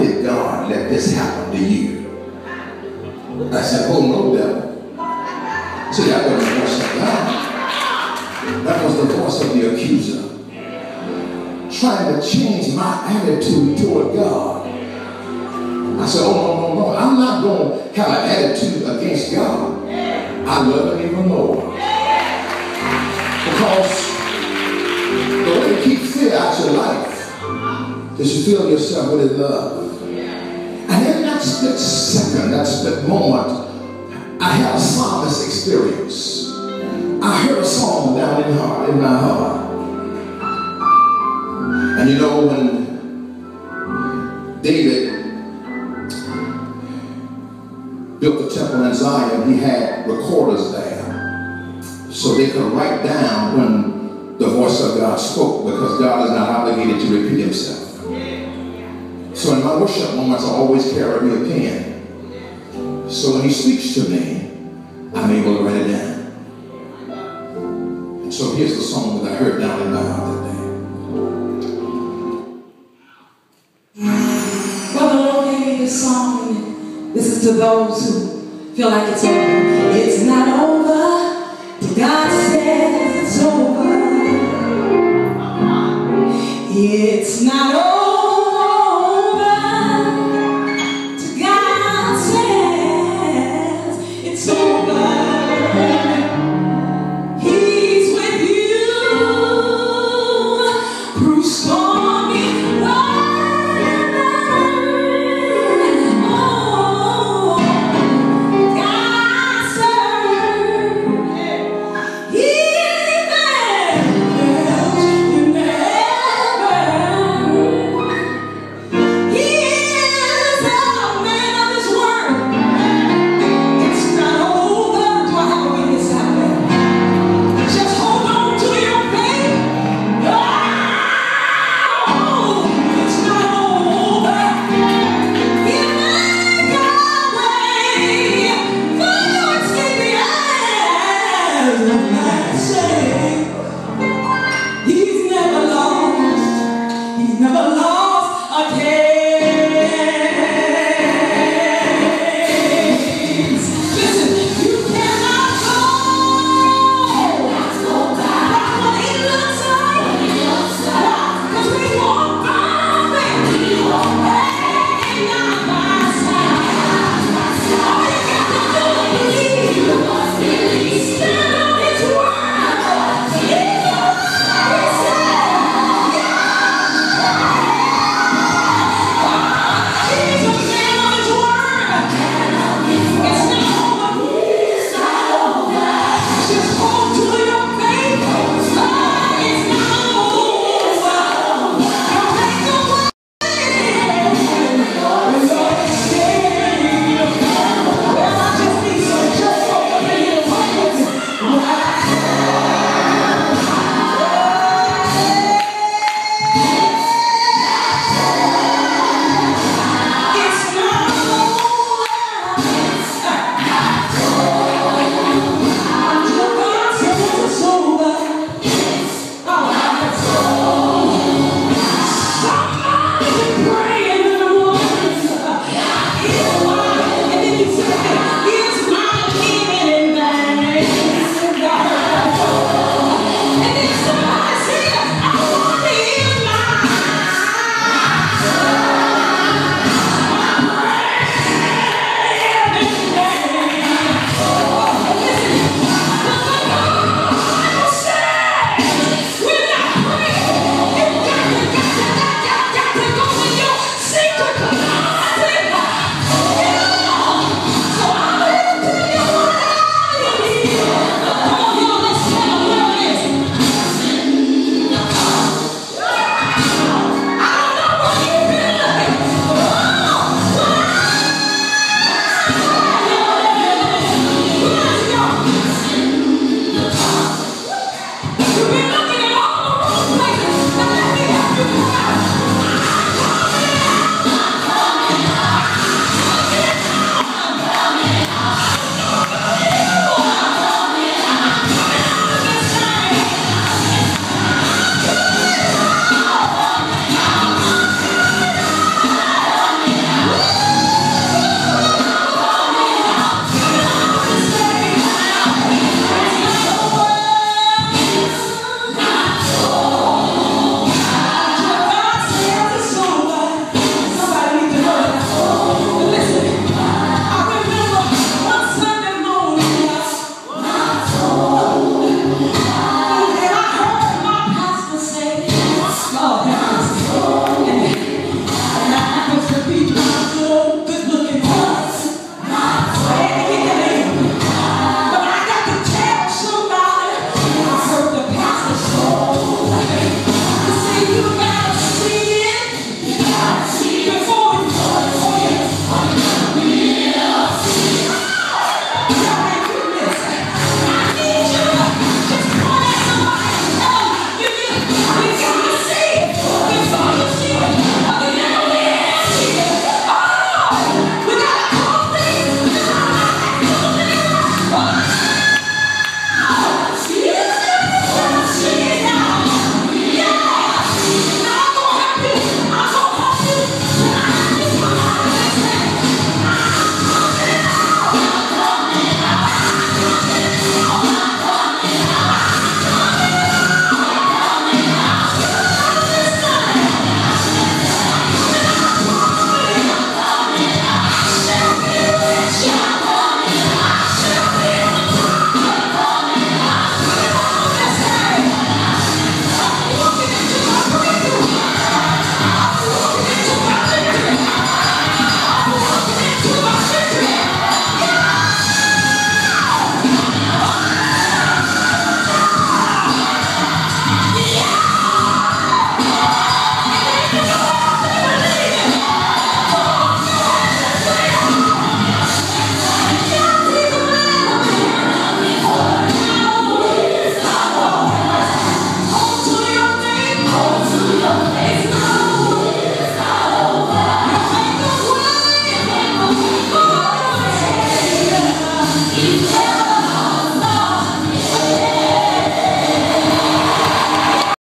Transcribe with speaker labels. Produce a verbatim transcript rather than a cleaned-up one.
Speaker 1: did God let this happen to you? I said, oh no, devil. See, that wasn't the voice of God. That was the voice of the accuser, trying to change my attitude toward God. I said, oh no, no, no. I'm not going to have an attitude against God. I love him even more. Because the way to keep fear out your life is to fill yourself with his love. And in that split second, that split moment, I had a psalmist experience. I heard a song down in, heart, in my heart. And you know, when David built the temple in Zion, he had recorders there, so they could write down when the voice of God spoke, because God is not obligated to repeat himself. So in my worship moments, I always carry me a pen. So when he speaks to me, I'm able to write it down. And so here's the song that I heard down in my heart that day.
Speaker 2: Well, the Lord gave me this song. This is to those who feel like it's over. It's not over till God says it's over. It's not over.